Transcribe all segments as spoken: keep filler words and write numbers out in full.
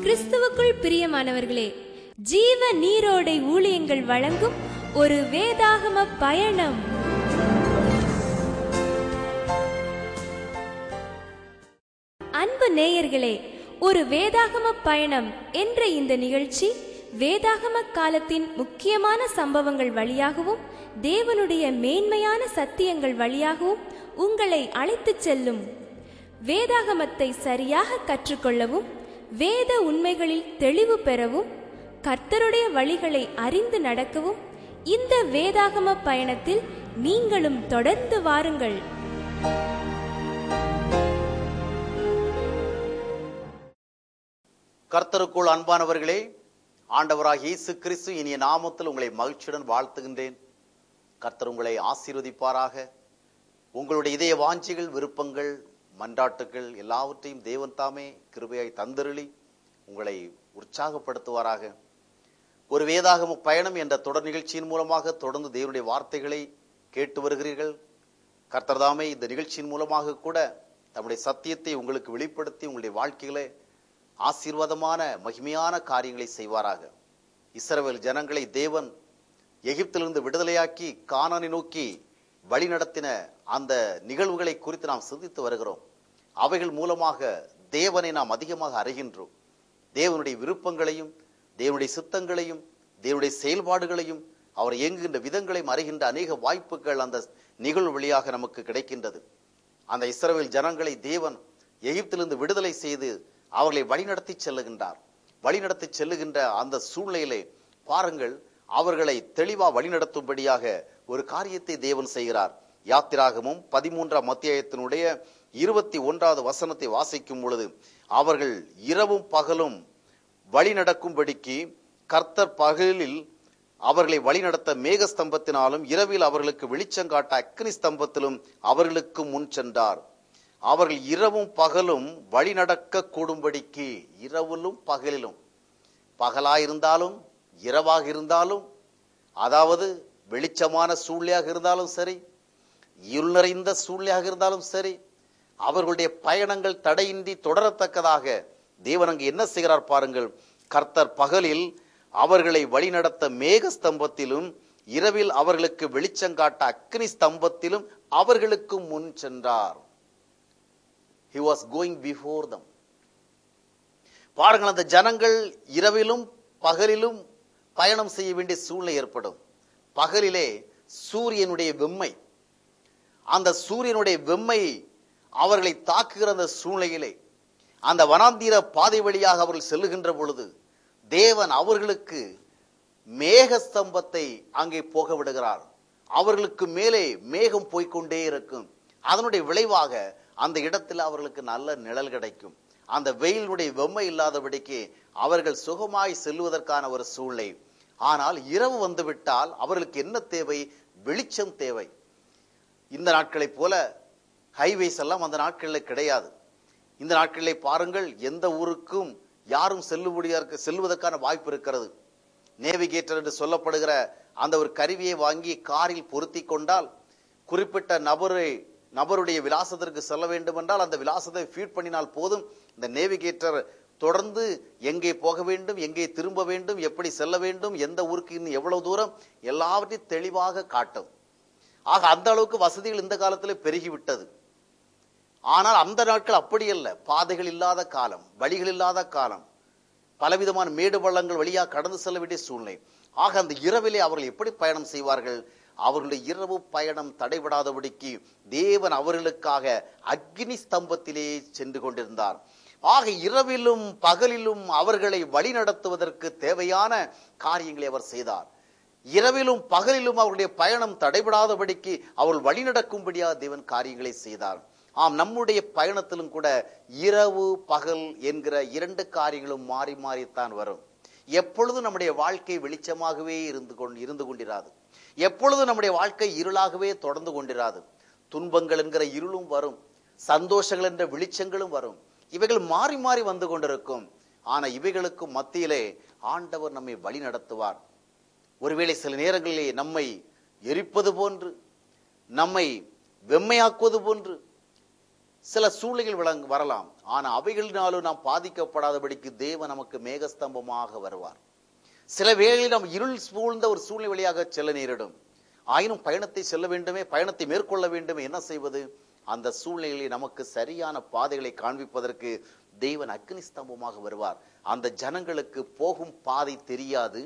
கிறிஸ்துவுக்குள் பிரியமானவர்களே, ஜீவ நீரோடை ஊழியங்கள் வழங்கும் ஒரு வேதாகம பயணம். அன்பு நேயர்களே, ஒரு வேதாகம பயணம் என்ற இந்த நிகழ்ச்சி வேதாகம காலத்தின் முக்கியமான சம்பவங்கள் வழியாகவும் தேவனுடைய மேன்மையான சத்தியங்கள் வழியாகவும் உங்களை அழைத்துச் செல்லும். வேதாகமத்தை சரியாக கற்றுக்கொள்ளவும், வேத உண்மைகளில் தெளிவு பெறவும், கர்த்தருடைய வழிகளை அறிந்து நடக்கவும் இந்த வேதாகம பயணத்தில் நீங்களும் தொடர்ந்து வாருங்கள். கர்த்தருக்குள் அன்பானவர்களே, ஆண்டவராகிய இயேசு கிறிஸ்து இனிய நாமத்தில் உங்களை மகிழ்ச்சியுடன் வாழ்த்துகின்றேன். கர்த்தர் உங்களை ஆசீர்வதிப்பாராக. உங்களுடைய இதய வாஞ்சிகள், விருப்பங்கள், மன்றாட்டுகள் எல்லாவற்றையும் தேவன் தாமே கிருபையாய் தந்தருளி உங்களை உற்சாகப்படுத்துவாராக. ஒரு வேதாகம பயணம் என்ற தொடர் நிகழ்ச்சியின் மூலமாக தொடர்ந்து தேவனுடைய வார்த்தைகளை கேட்டு வருகிறீர்கள். கர்த்தர் தாமே இந்த நிகழ்ச்சியின் மூலமாக கூட தம்முடைய சத்தியத்தை உங்களுக்கு வெளிப்படுத்தி உங்களுடைய வாழ்க்கைகளை ஆசீர்வாதமான மகிமையான காரியங்களை செய்வாராக. இஸ்ரவேல் ஜனங்களை தேவன் எகிப்திலிருந்து விடுதலையாக்கி கானானை நோக்கி வழி நடத்தின அந்த நிகழ்வுகளை குறித்து நாம் சிந்தித்து வருகிறோம். அவைகள் மூலமாக தேவனை நாம் அதிகமாக அறிகின்றோம். தேவனுடைய விருப்பங்களையும், தேவனுடைய சித்தங்களையும், தேவனுடைய செயல்பாடுகளையும், அவர் இயங்குகின்ற விதங்களையும் அறிகின்ற அநேக வாய்ப்புகள் அந்த நிகழ்வு வழியாக நமக்கு கிடைக்கின்றது. அந்த இஸ்ரவேல் ஜனங்களை தேவன் எகிப்திலிருந்து விடுதலை செய்து அவர்களை வழிநடத்தி செல்லுகின்றார். வழிநடத்தி செல்லுகின்ற அந்த சூழ்நிலையிலே பாருங்கள், அவர்களை தெளிவா வழிநடத்தும்படியாக ஒரு காரியத்தை தேவன் செய்கிறார். யாத்திராகமும் பதிமூன்றாம் அத்தியாயத்தினுடைய இருபத்தி ஒன்றாவது வசனத்தை வாசிக்கும் பொழுது, அவர்கள் இரவும் பகலும் வழி நடக்கும்படிக்கு கர்த்தர் பகலில் அவர்களை வழிநடத்த மேக ஸ்தம்பத்தினாலும் இரவில் அவர்களுக்கு வெளிச்சங்காட்ட அக்னி ஸ்தம்பத்திலும் அவர்களுக்கு முன் சென்றார். அவர்கள் இரவும் பகலும் வழி நடக்க கூடும்படிக்கு, இரவிலும் பகலிலும், பகலாயிருந்தாலும் இரவாக இருந்தாலும், அதாவது வெளிச்சமான சூழ்நிலையாக இருந்தாலும் சரி, இருள் நிறைந்த சூழ்நிலையாக இருந்தாலும் சரி, அவர்களுடைய பயணங்கள் தடையின்றி தொடரத்தக்கதாக தேவன் அங்கு என்ன செய்கிறார் பாருங்கள். கர்த்தர் பகலில் அவர்களை வழிநடத்த மேக ஸ்தம்பத்திலும் இரவில் அவர்களுக்கு வெளிச்சங்காட்ட அக்னி ஸ்தம்பத்திலும் அவர்களுக்கு முன் சென்றார். He was going before them. பாருங்கள், அந்த ஜனங்கள் இரவிலும் பகலிலும் பயணம் செய்ய வேண்டிய சூழ்நிலை ஏற்படும். பகலிலே சூரியனுடைய வெம்மை, அந்த சூரியனுடைய வெம்மை அவர்களை தாக்குகிற அந்த சூழ்நிலையிலே அந்த வனாந்தீர பாதை வழியாக அவர்கள் செல்லுகின்ற பொழுது தேவன் அவர்களுக்கு மேக ஸ்தம்பத்தை அங்கே போக விடுகிறார். அவர்களுக்கு மேலே மேகம் போய்கொண்டே இருக்கும். அதனுடைய விளைவாக அந்த இடத்தில் அவர்களுக்கு நல்ல நிழல் கிடைக்கும். அந்த வெயிலுடைய வெம்மை இல்லாதபடிக்கு அவர்கள் சுகமாய் செல்வதற்கான ஒரு சூழ்நிலை. ஆனால் இரவு வந்துவிட்டால் அவர்களுக்கு என்ன தேவை? வெளிச்சம் தேவை. இந்த நாட்களை போல ஹைவேஸ் எல்லாம் அந்த நாட்களில் கிடையாது. இந்த நாட்களில் பாருங்கள், எந்த ஊருக்கும் யாரும் செல்லுபடியாக செல்வதற்கான வாய்ப்பு இருக்கிறது. நேவிகேட்டர் என்று சொல்லப்படுகிற அந்த ஒரு கருவியை வாங்கி காரில் பொருத்தி கொண்டால் குறிப்பிட்ட நபரை நபருடைய விலாசத்திற்கு செல்ல வேண்டும் என்றால் அந்த விலாசத்தை ஃபீட் பண்ணினால் போதும். இந்த நேவிகேட்டர் தொடர்ந்து எங்கே போக வேண்டும், எங்கே திரும்ப வேண்டும், எப்படி செல்ல வேண்டும், எந்த ஊருக்கு இன்னும் எவ்வளவு தூரம், எல்லாவற்றையும் தெளிவாக காட்டும். ஆக அந்த அளவுக்கு வசதிகள் இந்த காலத்தில் பெருகிவிட்டது. ஆனால் அந்த நாட்கள் அப்படி அல்ல. பாதைகள் இல்லாத காலம், வழிகள் இல்லாத காலம், பலவிதமான மேடு பள்ளங்கள் வழியாக கடந்து செல்ல வேண்டிய சூழ்நிலை. ஆக அந்த இரவிலே அவர்கள் எப்படி பயணம் செய்வார்கள்? அவர்களுடைய இரவு பயணம் தடைபடாதபடிக்கு தேவன் அவர்களுக்காக அக்னி ஸ்தம்பத்திலே சென்று கொண்டிருந்தார். ஆக இரவிலும் பகலிலும் அவர்களை வழி நடத்துவதற்கு தேவையான காரியங்களை அவர் செய்தார். இரவிலும் பகலிலும் அவருடைய பயணம் தடைபடாதபடிக்கு அவர்கள் வழி நடக்கும்படியாக தேவன் காரியங்களை செய்தார். ஆம், நம்முடைய பயணத்திலும் கூட இரவு பகல் என்கிற இரண்டு காரியங்களும் மாறி மாறித்தான் வரும். எப்பொழுதும் நம்முடைய வாழ்க்கை வெளிச்சமாகவே இருந்து கொண்டு இருந்து கொண்டிராது. எப்பொழுதும் நம்முடைய வாழ்க்கை இருளாகவே தொடர்ந்து கொண்டிராது. துன்பங்கள் என்கிற இருளும் வரும், சந்தோஷங்கள் என்ற வெளிச்சங்களும் வரும். இவைகள் மாறி மாறி வந்து கொண்டிருக்கும். ஆனா இவைகளுக்கு மத்தியிலே ஆண்டவர் நம்மை வழி நடத்துவார். ஒருவேளை சில நேரங்களிலே நம்மை எரிப்பது போன்று, நம்மை வெம்மையாக்குவது போன்று, சில சூழ்நிலைகள் விளங்க வரலாம். ஆனா அவைகளினாலும் நாம் பாதிக்கப்படாதபடிக்கு தேவன் நமக்கு மேகஸ்தம்பமாக வருவார். சில வேளைகளில் நாம் இருள் சூழ்ந்த ஒரு சூழ்நிலை வழியாக செல்ல நேரிடும். ஆயினும் பயணத்தை செல்ல வேண்டுமே, பயணத்தை மேற்கொள்ள வேண்டுமே, என்ன செய்வது? அந்த சூழ்நிலையில் நமக்கு சரியான பாதைகளை காண்பிப்பதற்கு தேவன் அக்னி ஸ்தம்பமாக வருவார். அந்த ஜனங்களுக்கு போகும் பாதை தெரியாது,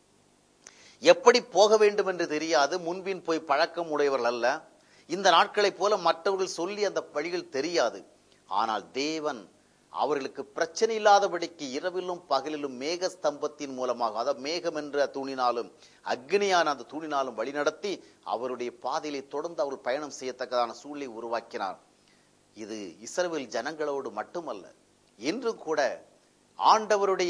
எப்படி போக வேண்டும் என்று தெரியாது, முன்பின் போய் பழக்கம் உடையவர்கள் அல்ல. இந்த நாட்களை போல மற்றவர்கள் சொல்லி அந்த வழிகள் தெரியாது. ஆனால் தேவன் அவர்களுக்கு பிரச்சனை இல்லாதபடிக்கு இரவிலும் பகலிலும் மேக ஸ்தம்பத்தின் மூலமாக, அதாவது மேகம் என்ற தூணினாலும் அக்னியான அந்த தூணினாலும் வழிநடத்தி அவருடைய பாதையிலே தொடர்ந்து அவர்கள் பயணம் செய்யத்தக்கதான சூழ்நிலை உருவாக்கினார். இது இஸ்ரவேல் ஜனங்களோடு மட்டுமல்ல, இன்று கூட ஆண்டவருடைய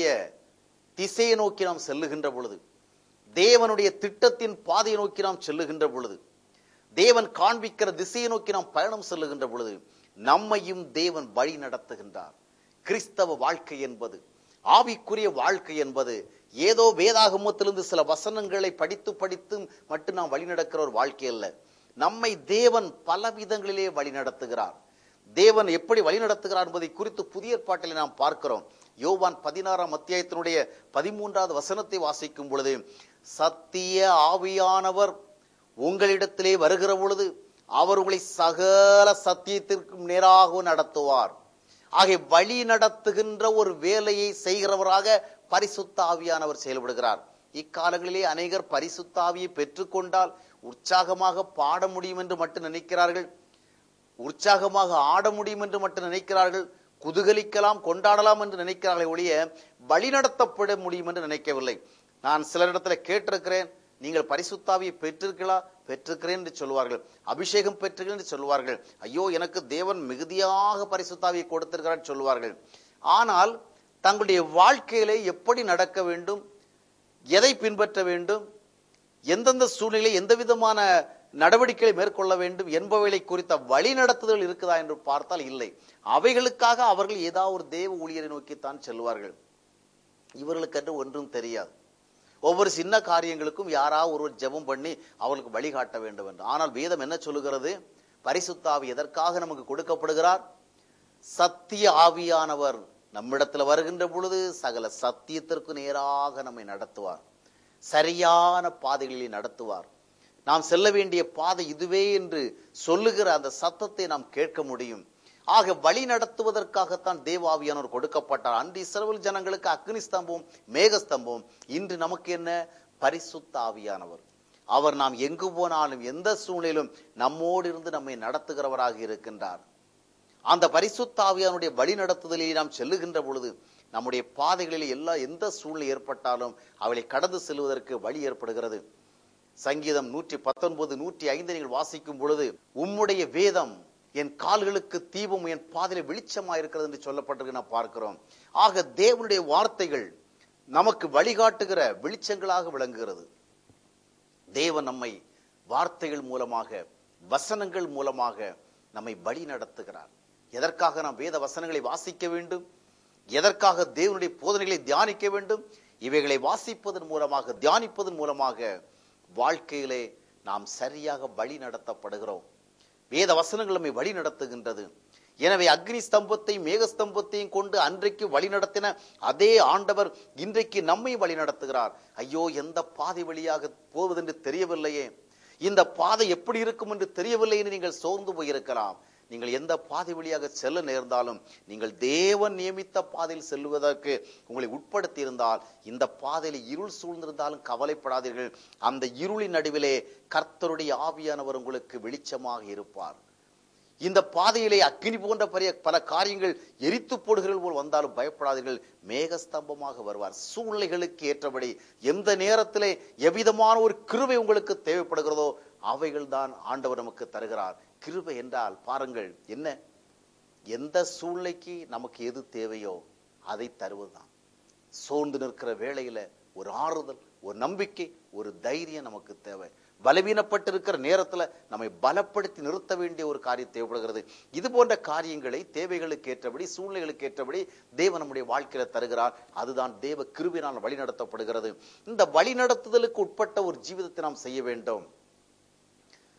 திசையை நோக்கி நாம் செல்லுகின்ற பொழுது, தேவனுடைய திட்டத்தின் பாதையை நோக்கி நாம் செல்லுகின்ற பொழுது, தேவன் காண்பிக்கிற திசையை நோக்கி நாம் பயணம் செல்லுகின்ற பொழுது நம்மையும் தேவன் வழி நடத்துகின்றார். கிறிஸ்தவ வாழ்க்கை என்பது, ஆவிக்குரிய வாழ்க்கை என்பது ஏதோ வேதாகமத்திலிருந்து சில வசனங்களை படித்து படித்து மட்டும் நாம் வழி நடக்கிற ஒரு வாழ்க்கை அல்ல. நம்மை தேவன் பல விதங்களிலே வழி நடத்துகிறார். தேவன் எப்படி வழி நடத்துகிறார் என்பதை குறித்து புதிய ஏற்பாட்டில் நாம் பார்க்கிறோம். யோவான் பதினாறாம் அத்தியாயத்தினுடைய பதிமூன்றாவது வசனத்தை வாசிக்கும் பொழுது, சத்திய ஆவியானவர் உங்களிடத்திலே வருகிற பொழுது அவர் உங்களை சகல சத்தியத்திற்கும் நேராக நடத்துவார். ஆகிய வழி நடத்துகின்ற ஒரு வேலையை செய்கிறவராக பரிசுத்த ஆவியானவர் செயல்படுகிறார். இக்காலங்களிலே அநேகர் பரிசுத்த ஆவியை பெற்றுக்கொண்டால் உற்சாகமாக பாட முடியும் என்று மட்டும் நினைக்கிறார்கள், உற்சாகமாக ஆட முடியும் என்று மட்டும் நினைக்கிறார்கள், குதூகலிக்கலாம் கொண்டாடலாம் என்று நினைக்கிறார்களே ஒழிய வழி நடத்தப்பட முடியும் என்று நினைக்கவில்லை. நான் சிலரிடத்தில் கேட்டிருக்கிறேன், நீங்கள் பரிசுத்தாவியை பெற்றிருக்கிறா? பெற்றிருக்கிறேன் என்று சொல்வார்கள். அபிஷேகம் பெற்றிருக்கிறேன் என்று சொல்வார்கள். ஐயோ, எனக்கு தேவன் மிகுதியாக பரிசுத்தாவியை கொடுத்திருக்கிறார் சொல்வார்கள். ஆனால் தங்களுடைய வாழ்க்கையிலே எப்படி நடக்க வேண்டும், எதை பின்பற்ற வேண்டும், எந்தெந்த சூழ்நிலை எந்த விதமான நடவடிக்கைகளை மேற்கொள்ள வேண்டும் என்பவைகளை குறித்த வழி நடத்துதல் இருக்குதா என்று பார்த்தால் இல்லை. அவைகளுக்காக அவர்கள் ஏதாவது ஒரு தேவ ஊழியரை நோக்கித்தான் செல்வார்கள். இவர்களுக்கு ஒன்றும் தெரியாது. ஒவ்வொரு சின்ன காரியங்களுக்கும் யாராவது ஒரு ஜெபம் பண்ணி அவர்களுக்கு வழிகாட்ட வேண்டும் என்று. ஆனால் வேதம் என்ன சொல்லுகிறது? பரிசுத்த ஆவி எதற்காக நமக்கு கொடுக்கப்படுகிறார்? சத்திய ஆவியானவர் நம்மிடத்துல வருகின்ற பொழுது சகல சத்தியத்திற்கு நேராக நம்மை நடத்துவார், சரியான பாதைகளில் நடத்துவார். நாம் செல்ல வேண்டிய பாதை இதுவே என்று சொல்லுகிற அந்த சத்தத்தை நாம் கேட்க முடியும். ஆக வழி நடத்துவதற்காகத்தான் தேவாவியானவர் கொடுக்கப்பட்டார். அன்று இஸ்ரவேல் ஜனங்களுக்கு அக்னி ஸ்தம்பம் மேகஸ்தம்பம், இன்று நமக்கு என்ன? பரிசுத்த ஆவியானவர். அவர் நாம் எங்கு போனாலும் எந்த சூழ்நிலையிலும் நம்மோடு இருந்து நம்மை நடத்துகிறவராக இருக்கின்றார். அந்த பரிசுத்த ஆவியானுடைய வழி நடத்துதலில் நாம் செல்லுகின்ற பொழுது நம்முடைய பாதைகளில் எல்லா எந்த சூழ்நிலை ஏற்பட்டாலும் அவளை கடந்து செல்வதற்கு வழி ஏற்படுகிறது. சங்கீதம் நூற்றி பத்தொன்பது நூற்றி ஐந்து நீங்கள் வாசிக்கும் பொழுது, உம்முடைய வேதம் என் கால்களுக்கு தீபம் என் பாதையில வெளிச்சமாக இருக்கிறது என்று சொல்லப்பட்டிருக்கு நாம் பார்க்கிறோம். ஆக தேவனுடைய வார்த்தைகள் நமக்கு வழிகாட்டுகிற வெளிச்சங்களாக விளங்குகிறது. தேவன் நம்மை வார்த்தைகள் மூலமாக, வசனங்கள் மூலமாக நம்மை வழி நடத்துகிறார். எதற்காக நாம் வேத வசனங்களை வாசிக்க வேண்டும்? எதற்காக தேவனுடைய போதனைகளை தியானிக்க வேண்டும்? இவைகளை வாசிப்பதன் மூலமாக, தியானிப்பதன் மூலமாக வாழ்க்கையிலே நாம் சரியாக வழி நடத்தப்படுகிறோம். வேத வசனங்கள் நம்மை வழி நடத்துகின்றது. எனவே அக்னி ஸ்தம்பத்தையும் மேகஸ்தம்பத்தையும் கொண்டு அன்றைக்கு வழி நடத்தின அதே ஆண்டவர் இன்றைக்கு நம்மை வழி நடத்துகிறார். ஐயோ, எந்த பாதை வழியாக போவதென்று தெரியவில்லையே, இந்த பாதை எப்படி இருக்கும் என்று தெரியவில்லை என்று நீங்கள் சோர்ந்து போயிருக்கலாம். நீங்கள் எந்த பாதை வழியாக செல்ல நேர்ந்தாலும் நீங்கள் தேவன் நியமித்த பாதையில் செல்வதற்கு உங்களை உட்படுத்தி இருந்தால், இந்த பாதையில் இருள் சூழ்ந்திருந்தாலும் கவலைப்படாதீர்கள். அந்த இருளின் நடுவிலே கர்த்தருடைய ஆவியானவர் உங்களுக்கு வெளிச்சமாக இருப்பார். இந்த பாதையிலே அக்கினி போன்ற பெரிய பல காரியங்கள் எரித்து போடுகிறது போல் வந்தாலும் பயப்படாதீர்கள், மேகஸ்தம்பமாக வருவார். சூழ்நிலைகளுக்கு ஏற்றபடி எந்த நேரத்திலே எவ்விதமான ஒரு கிருபை உங்களுக்கு தேவைப்படுகிறதோ அவைகள் தான் ஆண்டவர் நமக்கு தருகிறார். கிருபை என்றால் பாருங்கள் என்ன, எந்த சூழ்நிலைக்கு நமக்கு எது தேவையோ அதை தருவதுதான். சோர்ந்து நிற்கிற வேளையில ஒரு ஆறுதல், ஒரு நம்பிக்கை, ஒரு தைரியம் நமக்கு தேவை. பலவீனப்பட்டிருக்கிற நேரத்துல நம்மை பலப்படுத்தி நிறுத்த வேண்டிய ஒரு காரியம் தேவைப்படுகிறது. இது போன்ற காரியங்களை தேவைகளுக்கு ஏற்றபடி, சூழ்நிலைகளுக்கு ஏற்றபடி தேவன் நம்முடைய வாழ்க்கையில தருகிறார். அதுதான் தேவ கிருபையினால் வழி நடத்தப்படுகிறது. இந்த வழி நடத்துதலுக்கு உட்பட்ட ஒரு ஜீவிதத்தை நாம் செய்ய வேண்டும்.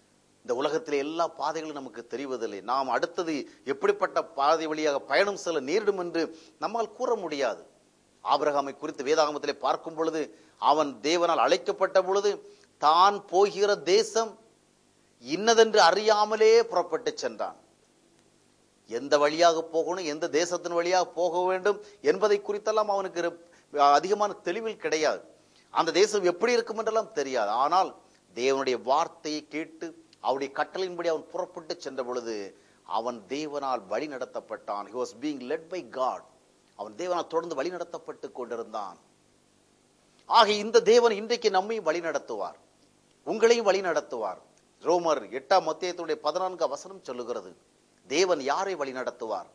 இந்த உலகத்திலே எல்லா பாதைகளும் நமக்கு தெரிவதில்லை. நாம் அடுத்தது எப்படிப்பட்ட பாதை வழியாக பயணம் செல்ல நேரிடும் என்று நம்மால் கூற முடியாது. ஆபிரகாமை குறித்து வேதாகமத்திலே பார்க்கும் பொழுது, அவன் தேவனால் அழைக்கப்பட்ட பொழுது தான் போகிற தேசம் இன்னதென்று அறியாமலே புறப்பட்டு சென்றான். எந்த வழியாக போகணும், எந்த தேசத்தின் வழியாக போக வேண்டும் என்பதை குறித்தெல்லாம் அவனுக்கு அதிகமான தெளிவில் கிடையாது. அந்த தேசம் எப்படி இருக்கும் என்றெல்லாம் தெரியாது. ஆனால் தேவனுடைய வார்த்தையை கேட்டு அவருடைய கட்டளையின்படி அவன் புறப்பட்டு சென்ற பொழுது அவன் தேவனால் வழி நடத்தப்பட்டான். He was being led by God. அவன் தேவனால் தொடர்ந்து வழி நடத்தப்பட்டு கொண்டிருந்தான். ஆக இந்த தேவன் இன்றைக்கு நம்மையும் வழி நடத்துவார், உங்களையும் வழி நடத்துவார். ரோமர் எட்டாம் அத்தியாயத்துடைய பதினான்காம் வசனம் சொல்லுகிறது, தேவன் யாரை வழி நடத்துவார்?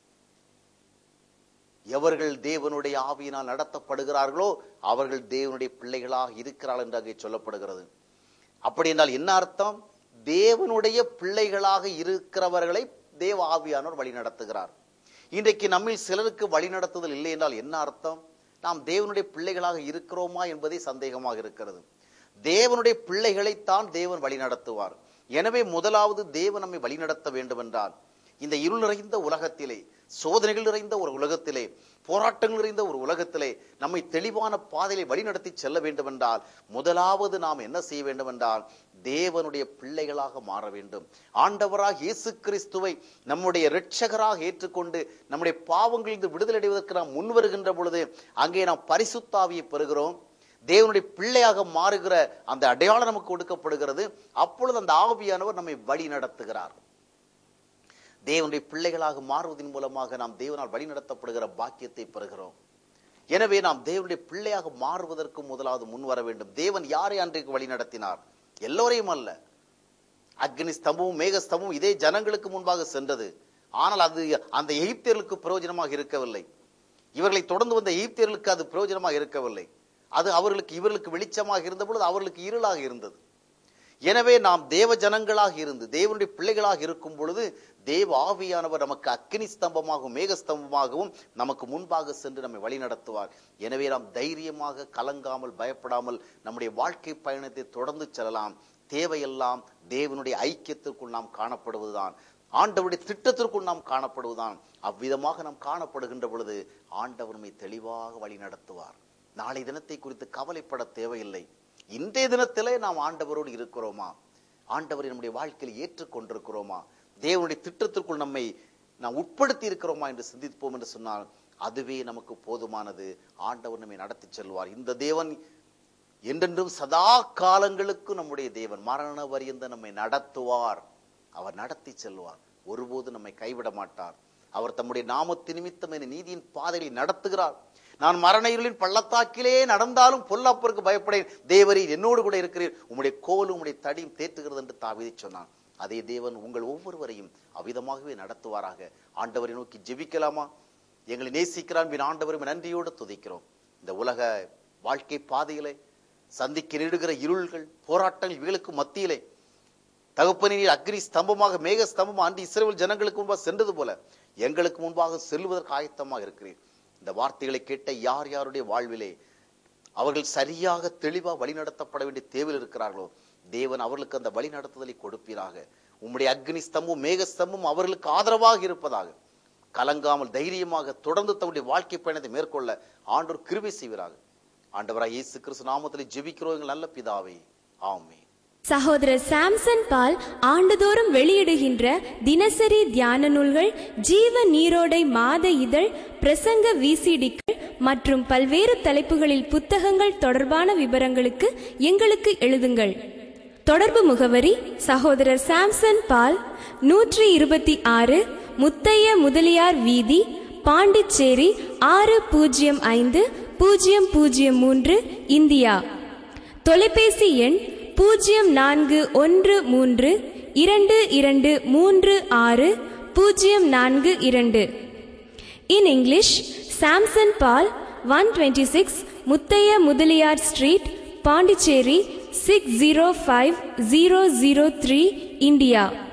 எவர்கள் தேவனுடைய ஆவியினால் நடத்தப்படுகிறார்களோ அவர்கள் தேவனுடைய பிள்ளைகளாக இருக்கிறார்கள் என்று அங்கே சொல்லப்படுகிறது. அப்படி என்றால் என்ன அர்த்தம்? தேவனுடைய பிள்ளைகளாக இருக்கிறவர்களை தேவ ஆவியானவர் வழி நடத்துகிறார். இன்றைக்கு நம்மில் சிலருக்கு வழி நடத்துதல் இல்லை என்றால் என்ன அர்த்தம்? நாம் தேவனுடைய பிள்ளைகளாக இருக்கிறோமா என்பதே சந்தேகமாக இருக்கிறது. தேவனுடைய பிள்ளைகளைத்தான் தேவன் வழி நடத்துவார். எனவே முதலாவது தேவன் நம்மை வழி நடத்த வேண்டும் என்றால், இந்த இருள் நிறைந்த உலகத்திலே, சோதனைகள் நிறைந்த ஒரு உலகத்திலே, போராட்டங்கள் நிறைந்த ஒரு உலகத்திலே நம்மை தெளிவான பாதையை வழிநடத்தி செல்ல வேண்டும் என்றால் முதலாவது நாம் என்ன செய்ய வேண்டும் என்றால் தேவனுடைய பிள்ளைகளாக மாற வேண்டும். ஆண்டவராக இயேசு கிறிஸ்துவை நம்முடைய இரட்சகராக ஏற்றுக்கொண்டு நம்முடைய பாவங்களிலிருந்து விடுதலை அடைவதற்கு நாம் முன் வருகின்ற பொழுது அங்கே நாம் பரிசுத்த ஆவியை பெறுகிறோம். தேவனுடைய பிள்ளையாக மாறுகிற அந்த அடையாளம் நமக்கு கொடுக்கப்படுகிறது. அப்பொழுது அந்த ஆவியானவர் நம்மை வழி நடத்துகிறார். தேவனுடைய பிள்ளைகளாக மாறுவதன் மூலமாக நாம் தேவனால் வழி நடத்தப்படுகிற பாக்கியத்தை பெறுகிறோம். எனவே நாம் தேவனுடைய பிள்ளையாக மாறுவதற்கு முதலாவது முன் வர வேண்டும். தேவன் யாரை அன்றைக்கு வழி நடத்தினார்? எல்லோரையும் அல்ல. அக்னி ஸ்தம்பமும் மேக ஸ்தம்பமும் இதே ஜனங்களுக்கு முன்பாக சென்றது. ஆனால் அது அந்த எகிப்தியர்களுக்கு பிரயோஜனமாக இருக்கவில்லை. இவர்களை தொடர்ந்து வந்த எகிப்தியர்களுக்கு அது பிரயோஜனமாக இருக்கவில்லை. அது அவர்களுக்கு இவர்களுக்கு வெளிச்சமாக இருந்த பொழுது அவர்களுக்கு இருளாக இருந்தது. எனவே நாம் தேவ ஜனங்களாக இருந்து தேவனுடைய பிள்ளைகளாக இருக்கும் பொழுது தேவ ஆவியானவர் நமக்கு அக்கினி ஸ்தம்பமாகவும் மேக ஸ்தம்பமாகவும் நமக்கு முன்பாக சென்று நம்மை வழி நடத்துவார். எனவே நாம் தைரியமாக கலங்காமல் பயப்படாமல் நம்முடைய வாழ்க்கை பயணத்தை தொடர்ந்து செல்லலாம். தேவையெல்லாம் தேவனுடைய ஐக்கியத்திற்குள் நாம் காணப்படுவதுதான், ஆண்டவருடைய திட்டத்திற்குள் நாம் காணப்படுவதுதான். அவ்விதமாக நாம் காணப்படுகின்ற பொழுது ஆண்டவர் நம்மை தெளிவாக வழி நடத்துவார். நாளை தினத்தை குறித்து கவலைப்பட தேவையில்லை. இன்றைய தினத்திலே நாம் ஆண்டவரோடு இருக்கிறோமா? ஆண்டவரை நம்முடைய வாழ்க்கையில் ஏற்றுக்கொண்டிருக்கிறோமா? தேவனுடைய திட்டத்திற்குள் நம்மை நாம் உட்படுத்தி இருக்கிறோமா என்று சிந்திப்போம் என்று சொன்னால் அதுவே நமக்கு போதுமானது. ஆண்டவர் நம்மை நடத்தி செல்வார். இந்த தேவன் என்றென்றும் சதா காலங்களுக்கு நம்முடைய தேவன், மரண வரியந்த நம்மை நடத்துவார். அவர் நடத்தி செல்வார். ஒருபோது நம்மை கைவிட மாட்டார். அவர் தம்முடைய நாமத்து நிமித்தம் என நீதியின் பாதையை நடத்துகிறார். நான் மரண இருளின் பள்ளத்தாக்கிலே நடந்தாலும் பொல்லாப்பிற்கு பயப்படேன், தேவரீர் என்னோடு கூட இருக்கிறீர், உம்முடைய கோலும் உம்முடைய தடியும் தேற்றுகிறது என்று தாவீது சொன்னான். அதே தேவன் உங்கள் ஒவ்வொருவரையும் அவ்விதமாகவே நடத்துவாராக. ஆண்டவரை நோக்கி ஜெபிக்கலாமா? எங்களை நேசிக்கிறான் பின் ஆண்டவரும் நன்றியோடு துதிக்கிறோம். இந்த உலக வாழ்க்கை பாதையிலே சந்திக்க நேரிடுகிற இருள்கள், போராட்டங்கள் இவைகளுக்கு மத்தியிலே தகப்பனே நீர் அக்னி ஸ்தம்பமாக மேக ஸ்தம்பமாக அன்று இஸ்ரவேல் ஜனங்களுக்கு முன்பாக சென்றது போல எங்களுக்கு முன்பாக செல்வதற்கு ஆயத்தமாக இருக்கிறீர். இந்த வார்த்தைகளை கேட்ட யார் யாருடைய வாழ்விலே அவர்கள் சரியாக தெளிவாக வழிநடத்தப்பட வேண்டிய தேவையில் இருக்கிறார்களோ தேவன் அவர்களுக்கு அந்த வழி நடத்துதலை கொடுப்பீராக. உம்முடைய அக்னி ஸ்தம்பம் மேக ஸ்தம்பம் அவர்களுக்கு ஆதரவாக இருப்பதாக. கலங்காமல் தைரியமாக தொடர்ந்து தன்னுடைய வாழ்க்கை பயணத்தை மேற்கொள்ள ஆண்டவர் கிருபை செய்வீராக. ஆண்டவராய் இயேசு கிறிஸ்து நாமத்தில் ஜெபிக்கிறோம் எங்கள் நல்ல பிதாவே, ஆமென். சகோதரர் சாம்சன் பால் ஆண்டுதோறும் வெளியிடுகின்ற தினசரி தியான நூல்கள், ஜீவ நீரோடை மாத இதழ், பிரசங்க விசிடிக்கள் மற்றும் பல்வேறு தலைப்புகளில் புத்தகங்கள் தொடர்பான விவரங்களுக்கு எங்களுக்கு எழுதுங்கள். தொடர்பு முகவரி: சகோதரர் சாம்சன் பால், நூற்றி இருபத்தி ஆறு முத்தைய முதலியார் வீதி, பாண்டிச்சேரி ஆறு பூஜ்ஜியம் ஐந்து பூஜ்ஜியம் பூஜ்ஜியம் மூன்று, இந்தியா. தொலைபேசி எண் பூஜ்ஜியம் நான்கு ஒன்று மூன்று இரண்டு இரண்டு மூன்று ஆறு பூஜ்ஜியம் நான்கு இரண்டு. In English, Samson Paul, one twenty-six Muthaiya Mudaliar street, Pondicherry six zero five zero zero three, India.